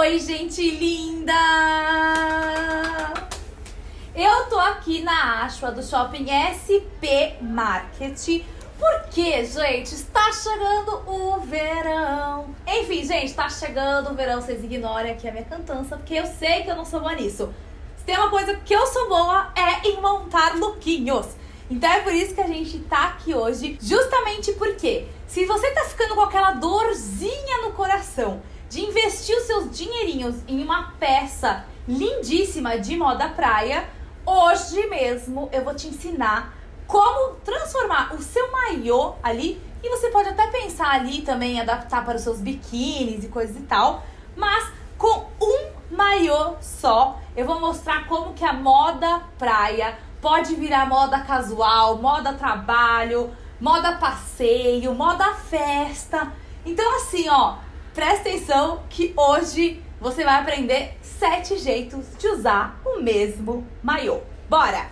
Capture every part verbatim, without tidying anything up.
Oi, gente linda! Eu tô aqui na Ashua do Shopping S P Market porque, gente, está chegando o verão. Enfim, gente, tá chegando o verão. Vocês ignorem aqui a minha cantança, porque eu sei que eu não sou boa nisso. Se tem uma coisa que eu sou boa é em montar lookinhos. Então é por isso que a gente tá aqui hoje, justamente porque se você tá ficando com aquela dorzinha no coração de investir os seus dinheirinhos em uma peça lindíssima de moda praia, hoje mesmo eu vou te ensinar como transformar o seu maiô ali, e você pode até pensar ali também em adaptar para os seus biquínis e coisas e tal, mas com um maiô só eu vou mostrar como que a moda praia pode virar moda casual, moda trabalho, moda passeio, moda festa. Então assim, ó, presta atenção que hoje você vai aprender sete jeitos de usar o mesmo maiô. Bora!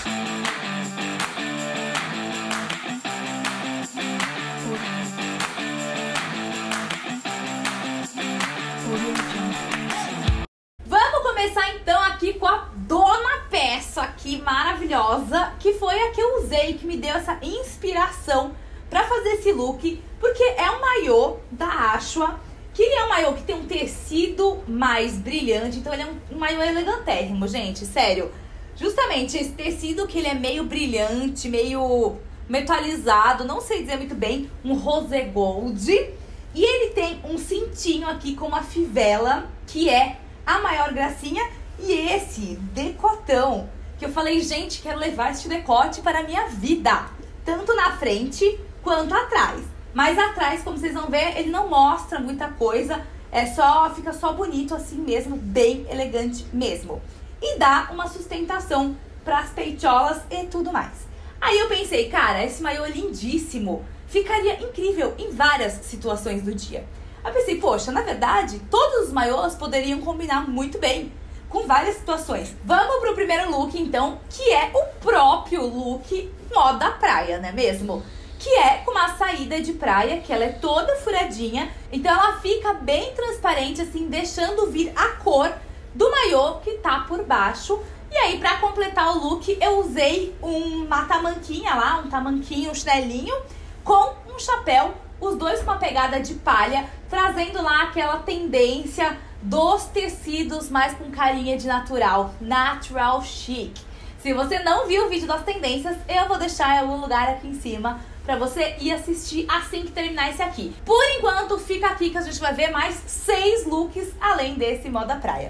Vamos começar então aqui com a dona peça aqui maravilhosa, que foi a que eu usei, que me deu essa inspiração pra fazer esse look, porque é um maiô da Ashua, que ele é um maiô que tem um tecido mais brilhante, então ele é um, um maiô elegantérrimo, gente, sério. Justamente esse tecido que ele é meio brilhante, meio metalizado, não sei dizer muito bem, um rosé gold. E ele tem um cintinho aqui com uma fivela, que é a maior gracinha. E esse decotão, que eu falei, gente, quero levar este decote para a minha vida, tanto na frente quanto atrás. Mas atrás, como vocês vão ver, ele não mostra muita coisa, é só, fica só bonito assim mesmo, bem elegante mesmo. E dá uma sustentação para as peitolas e tudo mais. Aí eu pensei, cara, esse maiô lindíssimo ficaria incrível em várias situações do dia. Aí eu pensei, poxa, na verdade, todos os maiôs poderiam combinar muito bem com várias situações. Vamos pro primeiro look, então, que é o próprio look moda praia, não é mesmo? Que é com uma saída de praia, que ela é toda furadinha, então ela fica bem transparente, assim, deixando vir a cor do maiô que tá por baixo. E aí, pra completar o look, eu usei uma tamanquinha lá, um tamanquinho, um chinelinho, com um chapéu, os dois com uma pegada de palha, trazendo lá aquela tendência dos tecidos mais com carinha de natural, natural chic. Se você não viu o vídeo das tendências, eu vou deixar em algum lugar aqui em cima pra você ir assistir assim que terminar esse aqui. Por enquanto, fica aqui que a gente vai ver mais seis looks além desse moda praia.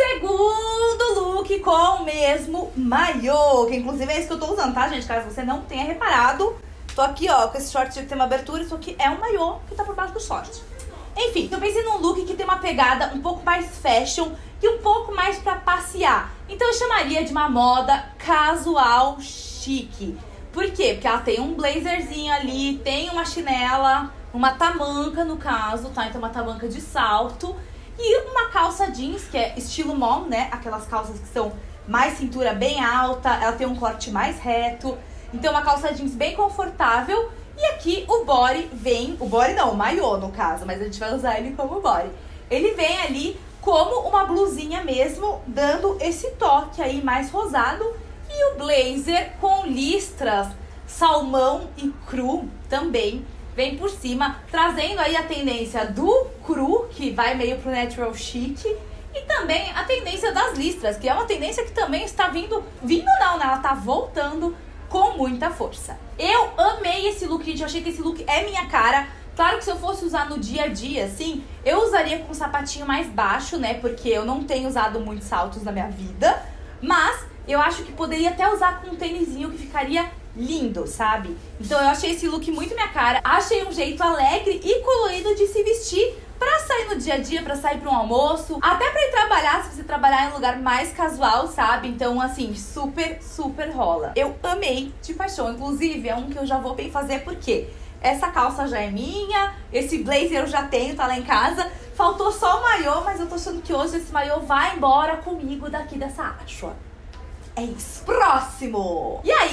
Segundo look com o mesmo maiô, que inclusive é esse que eu tô usando, tá, gente? Caso você não tenha reparado, tô aqui, ó, com esse short que tem uma abertura, isso aqui é um maiô que tá por baixo do short. Enfim, eu pensei num look que tem uma pegada um pouco mais fashion e um pouco mais pra passear. Então eu chamaria de uma moda casual chique. Por quê? Porque ela tem um blazerzinho ali, tem uma chinela, uma tamanca no caso, tá? Então uma tamanca de salto e uma calça jeans, que é estilo mom, né? Aquelas calças que são mais cintura bem alta, ela tem um corte mais reto. Então uma calça jeans bem confortável. E aqui o body vem, o body não, o maiô no caso, mas a gente vai usar ele como body. Ele vem ali como uma blusinha mesmo, dando esse toque aí mais rosado. E o blazer com listras salmão e cru também vem por cima, trazendo aí a tendência do cru, que vai meio pro natural chic, e também a tendência das listras, que é uma tendência que também está vindo, vindo não, né? Ela tá voltando com muita força. Eu amei esse look, gente, eu achei que esse look é minha cara. Claro que se eu fosse usar no dia a dia, assim, eu usaria com um sapatinho mais baixo, né? Porque eu não tenho usado muitos saltos na minha vida, mas eu acho que poderia até usar com um tênisinho que ficaria lindo, sabe? Então eu achei esse look muito minha cara. Achei um jeito alegre e colorido de se vestir pra sair no dia a dia, pra sair pra um almoço, até pra ir trabalhar, se você trabalhar em um lugar mais casual, sabe? Então, assim, super, super rola. Eu amei de paixão. Inclusive, é um que eu já vou bem fazer, porque essa calça já é minha, esse blazer eu já tenho, tá lá em casa. Faltou só o maiô, mas eu tô achando que hoje esse maiô vai embora comigo daqui dessa Ashua. É isso. Próximo! E aí,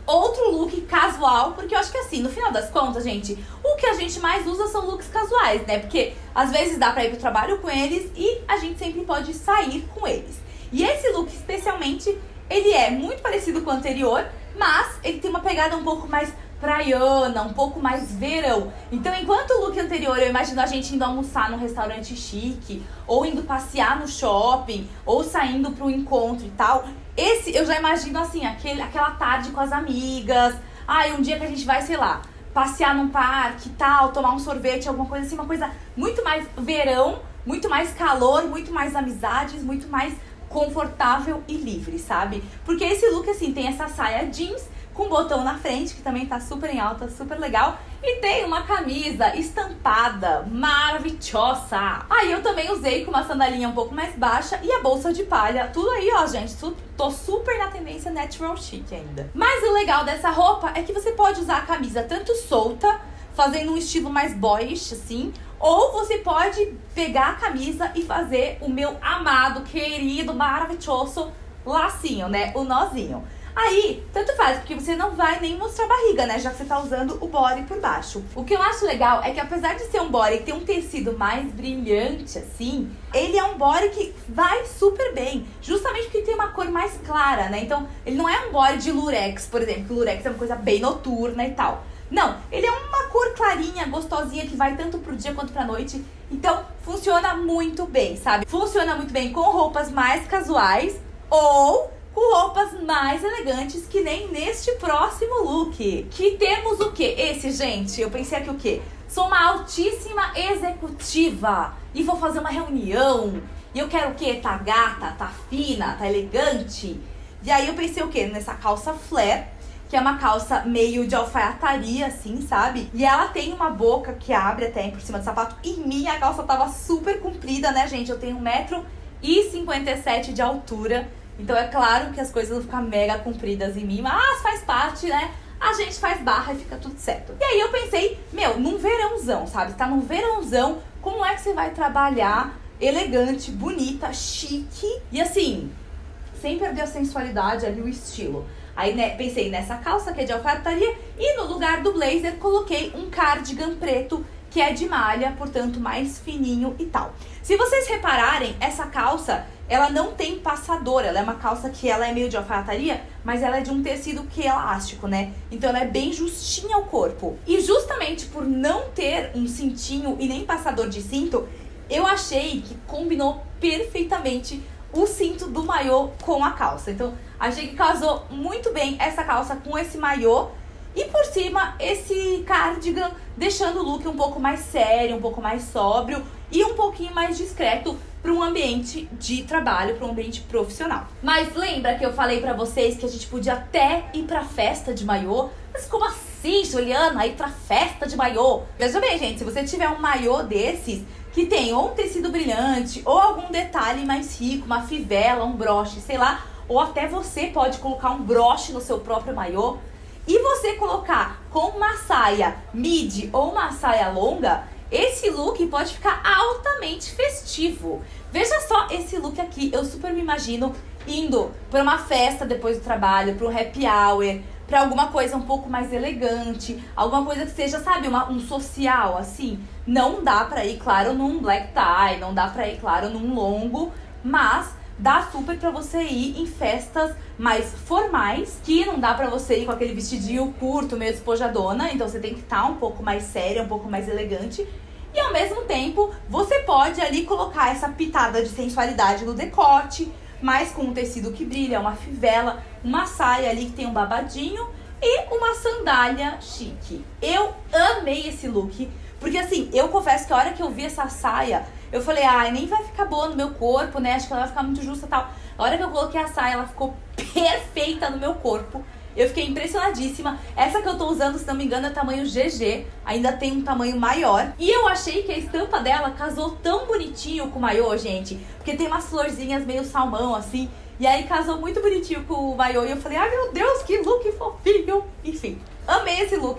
outro look casual, porque eu acho que assim, no final das contas, gente, o que a gente mais usa são looks casuais, né? Porque às vezes dá pra ir pro trabalho com eles e a gente sempre pode sair com eles. E esse look, especialmente, ele é muito parecido com o anterior, mas ele tem uma pegada um pouco mais praiana, um pouco mais verão. Então, enquanto o look anterior, eu imagino a gente indo almoçar num restaurante chique, ou indo passear no shopping, ou saindo pro encontro e tal, esse eu já imagino assim, aquele, aquela tarde com as amigas, ai, um dia que a gente vai, sei lá, passear num parque e tal, tomar um sorvete, alguma coisa assim, uma coisa muito mais verão, muito mais calor, muito mais amizades, muito mais confortável e livre, sabe? Porque esse look, assim, tem essa saia jeans com botão na frente, que também tá super em alta, super legal. E tem uma camisa estampada, maravilhosa. Aí eu também usei com uma sandalinha um pouco mais baixa e a bolsa de palha. Tudo aí, ó, gente, tô super na tendência natural chic ainda. Mas o legal dessa roupa é que você pode usar a camisa tanto solta, fazendo um estilo mais boyish, assim, ou você pode pegar a camisa e fazer o meu amado, querido, maravilhoso lacinho, né? O nozinho. Aí, tanto faz, porque você não vai nem mostrar a barriga, né? Já que você tá usando o body por baixo. O que eu acho legal é que apesar de ser um body que tem um tecido mais brilhante, assim, ele é um body que vai super bem. Justamente porque tem uma cor mais clara, né? Então, ele não é um body de lurex, por exemplo. Que o lurex é uma coisa bem noturna e tal. Não, ele é uma cor clarinha, gostosinha, que vai tanto pro dia quanto pra noite. Então, funciona muito bem, sabe? Funciona muito bem com roupas mais casuais ou com roupas mais elegantes, que nem neste próximo look. Que temos o quê? Esse, gente, eu pensei aqui o quê? Sou uma altíssima executiva e vou fazer uma reunião. E eu quero o quê? Tá gata, tá fina, tá elegante. E aí eu pensei o quê? Nessa calça flare, que é uma calça meio de alfaiataria, assim, sabe? E ela tem uma boca que abre até por cima do sapato. E minha a calça tava super comprida, né, gente? Eu tenho um metro e cinquenta e sete de altura. Então é claro que as coisas vão ficar mega compridas em mim, mas faz parte, né? A gente faz barra e fica tudo certo. E aí eu pensei, meu, num verãozão, sabe? Você tá num verãozão, como é que você vai trabalhar elegante, bonita, chique e assim, sem perder a sensualidade ali, o estilo. Aí, né, pensei nessa calça que é de alfaiataria e no lugar do blazer coloquei um cardigan preto que é de malha, portanto mais fininho e tal. Se vocês repararem, essa calça, ela não tem passador, ela é uma calça que ela é meio de alfaiataria, mas ela é de um tecido que é elástico, né? Então ela é bem justinha ao corpo. E justamente por não ter um cintinho e nem passador de cinto, eu achei que combinou perfeitamente o cinto do maiô com a calça. Então achei que casou muito bem essa calça com esse maiô. E por cima, esse cardigan, deixando o look um pouco mais sério, um pouco mais sóbrio e um pouquinho mais discreto para um ambiente de trabalho, para um ambiente profissional. Mas lembra que eu falei pra vocês que a gente podia até ir pra festa de maiô? Mas como assim, Juliana, ir pra festa de maiô? Veja bem, gente, se você tiver um maiô desses, que tem ou um tecido brilhante, ou algum detalhe mais rico, uma fivela, um broche, sei lá, ou até você pode colocar um broche no seu próprio maiô, e você colocar com uma saia midi ou uma saia longa, esse look pode ficar altamente festivo. Veja só esse look aqui, eu super me imagino indo para uma festa depois do trabalho, para um happy hour, para alguma coisa um pouco mais elegante, alguma coisa que seja, sabe, uma, um social, assim. Não dá pra ir, claro, num black tie, não dá pra ir, claro, num longo, mas dá super pra você ir em festas mais formais, que não dá pra você ir com aquele vestidinho curto, meio despojadona, então você tem que estar um pouco mais séria, um pouco mais elegante. E ao mesmo tempo, você pode ali colocar essa pitada de sensualidade no decote, mas com um tecido que brilha, uma fivela, uma saia ali que tem um babadinho e uma sandália chique. Eu amei esse look, porque assim, eu confesso que a hora que eu vi essa saia, eu falei, ai, nem vai ficar boa no meu corpo, né? Acho que ela vai ficar muito justa e tal. A hora que eu coloquei a saia, ela ficou perfeita no meu corpo. Eu fiquei impressionadíssima. Essa que eu tô usando, se não me engano, é tamanho G G. Ainda tem um tamanho maior. E eu achei que a estampa dela casou tão bonitinho com o maiô, gente. Porque tem umas florzinhas meio salmão, assim. E aí casou muito bonitinho com o maiô. E eu falei, ai meu Deus, que look fofinho. Enfim, amei esse look.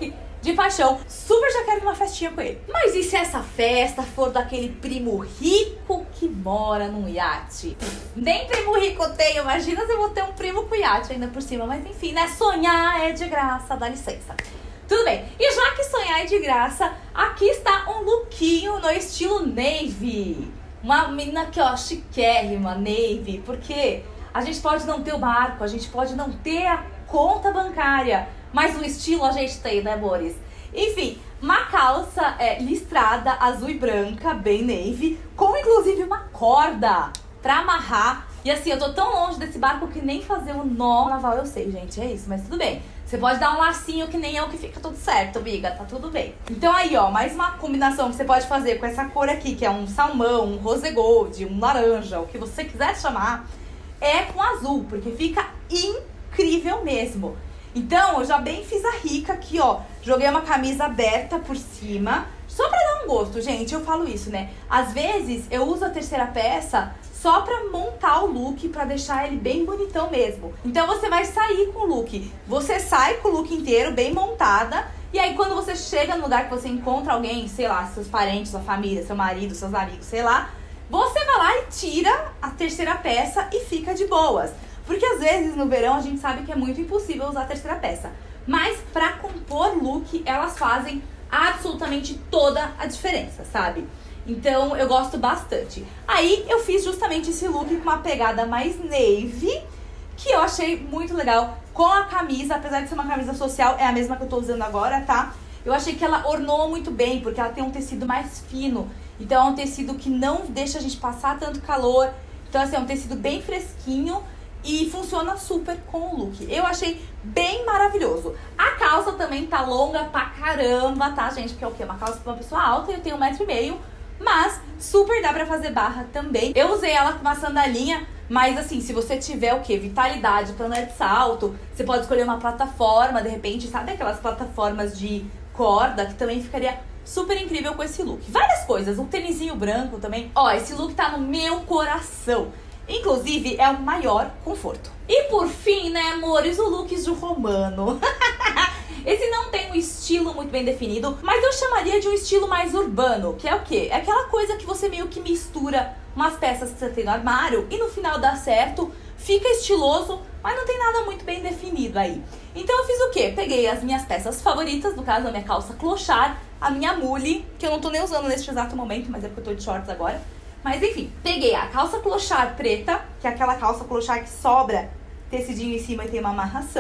de paixão. Super já quero uma festinha com ele. Mas e se essa festa for daquele primo rico que mora num iate? Nem primo rico eu tenho, imagina se eu vou ter um primo com iate ainda por cima. Mas enfim, né? Sonhar é de graça, dá licença. Tudo bem, e já que sonhar é de graça, aqui está um lookinho no estilo navy. Uma menina aqui, ó, chiquérrima, navy, porque a gente pode não ter o barco, a gente pode não ter a conta bancária, mas o estilo a gente tem, né, amores? Enfim, uma calça é, listrada, azul e branca, bem navy, com inclusive uma corda pra amarrar. E assim, eu tô tão longe desse barco que nem fazer o nó naval eu sei, gente, é isso, mas tudo bem. Você pode dar um lacinho que nem eu que fica tudo certo, amiga, tá tudo bem. Então aí, ó, mais uma combinação que você pode fazer com essa cor aqui, que é um salmão, um rose gold, um laranja, o que você quiser chamar, é com azul, porque fica incrível mesmo. Então, eu já bem fiz a rica aqui, ó, joguei uma camisa aberta por cima, só pra dar um gosto, gente, eu falo isso, né? Às vezes, eu uso a terceira peça só pra montar o look, pra deixar ele bem bonitão mesmo. Então você vai sair com o look. Você sai com o look inteiro, bem montada. E aí quando você chega no lugar que você encontra alguém, sei lá, seus parentes, sua família, seu marido, seus amigos, sei lá, você vai lá e tira a terceira peça e fica de boas. Porque às vezes no verão a gente sabe que é muito impossível usar a terceira peça. Mas pra compor look, elas fazem absolutamente toda a diferença, sabe? Então eu gosto bastante. Aí eu fiz justamente esse look com uma pegada mais navy, que eu achei muito legal, com a camisa, apesar de ser uma camisa social, é a mesma que eu tô usando agora, tá? Eu achei que ela ornou muito bem, porque ela tem um tecido mais fino. Então é um tecido que não deixa a gente passar tanto calor. Então assim, é um tecido bem fresquinho e funciona super com o look. Eu achei bem maravilhoso. A calça também tá longa pra caramba, tá, gente? Porque é o quê? Uma calça pra uma pessoa alta e eu tenho um metro e meio. Mas super dá pra fazer barra também. Eu usei ela com uma sandalinha, mas assim, se você tiver o quê? Vitalidade pra andar de salto, você pode escolher uma plataforma, de repente, sabe aquelas plataformas de corda, que também ficaria super incrível com esse look. Várias coisas, um tênisinho branco também. Ó, esse look tá no meu coração. Inclusive, é o maior conforto. E por fim, né, amores, o look de romano. Esse não tem um estilo muito bem definido, mas eu chamaria de um estilo mais urbano, que é o quê? É aquela coisa que você meio que mistura umas peças que você tem no armário e no final dá certo, fica estiloso, mas não tem nada muito bem definido aí. Então eu fiz o quê? Peguei as minhas peças favoritas, no caso a minha calça clochard, a minha mule, que eu não tô nem usando neste exato momento, mas é porque eu tô de shorts agora. Mas enfim, peguei a calça clochard preta, que é aquela calça clochard que sobra tecidinho em cima e tem uma amarração.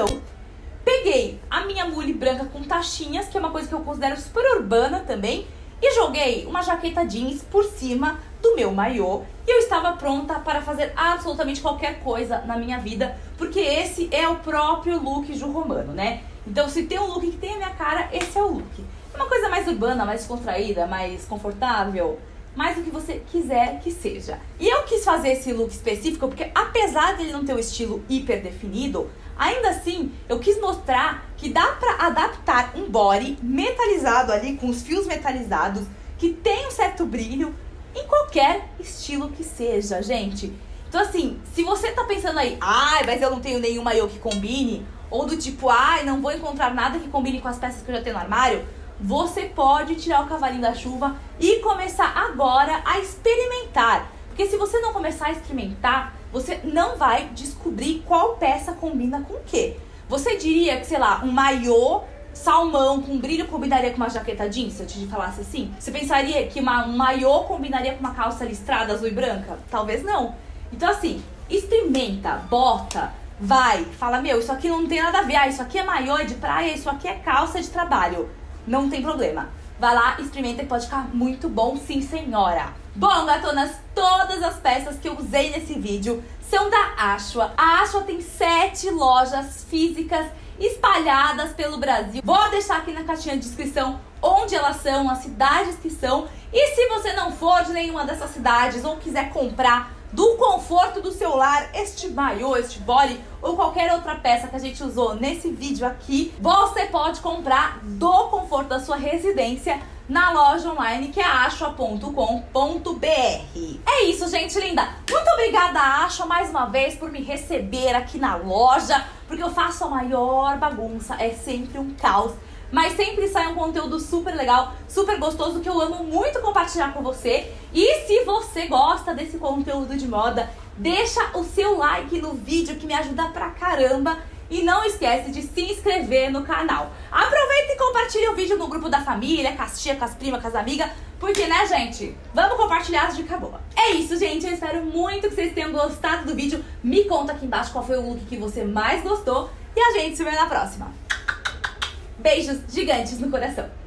Peguei a minha mule branca com tachinhas, que é uma coisa que eu considero super urbana também, e joguei uma jaqueta jeans por cima do meu maiô. E eu estava pronta para fazer absolutamente qualquer coisa na minha vida, porque esse é o próprio look de um romano, né? Então se tem um look que tem a minha cara, esse é o look. É uma coisa mais urbana, mais descontraída, mais confortável, mais o que você quiser que seja. E eu quis fazer esse look específico porque, apesar dele não ter o estilo hiper definido, ainda assim, eu quis mostrar que dá pra adaptar um body metalizado ali, com os fios metalizados, que tem um certo brilho, em qualquer estilo que seja, gente. Então assim, se você tá pensando aí, ai, mas eu não tenho nenhum maiô que combine, ou do tipo, ai, não vou encontrar nada que combine com as peças que eu já tenho no armário, você pode tirar o cavalinho da chuva e começar agora a experimentar. Porque se você não começar a experimentar, você não vai descobrir qual peça combina com o quê. Você diria que, sei lá, um maiô salmão com brilho combinaria com uma jaqueta jeans, se eu te falasse assim? Você pensaria que uma, um maiô combinaria com uma calça listrada azul e branca? Talvez não. Então assim, experimenta, bota, vai, fala, meu, isso aqui não tem nada a ver, ah, isso aqui é maiô de praia, isso aqui é calça de trabalho. Não tem problema. Vai lá, experimenta e pode ficar muito bom, sim, senhora. Bom, gatonas, todas as peças que eu usei nesse vídeo são da Ashua. A Ashua tem sete lojas físicas espalhadas pelo Brasil. Vou deixar aqui na caixinha de descrição onde elas são, as cidades que são. E se você não for de nenhuma dessas cidades ou quiser comprar do conforto do seu lar este maiô, este body ou qualquer outra peça que a gente usou nesse vídeo aqui, você pode comprar do conforto da sua residência na loja online, que é ashua ponto com ponto br. É isso, gente linda. Muito obrigada, Ashua, mais uma vez por me receber aqui na loja, porque eu faço a maior bagunça, é sempre um caos. mas sempre sai um conteúdo super legal, super gostoso, que eu amo muito compartilhar com você. E se você gosta desse conteúdo de moda, deixa o seu like no vídeo que me ajuda pra caramba. E não esquece de se inscrever no canal. Aproveita e compartilha o vídeo no grupo da família, com as tia, com as primas, com as amigas. Porque, né, gente? Vamos compartilhar as dicas boas. É isso, gente. Eu espero muito que vocês tenham gostado do vídeo. Me conta aqui embaixo qual foi o look que você mais gostou. E a gente se vê na próxima. Beijos gigantes no coração.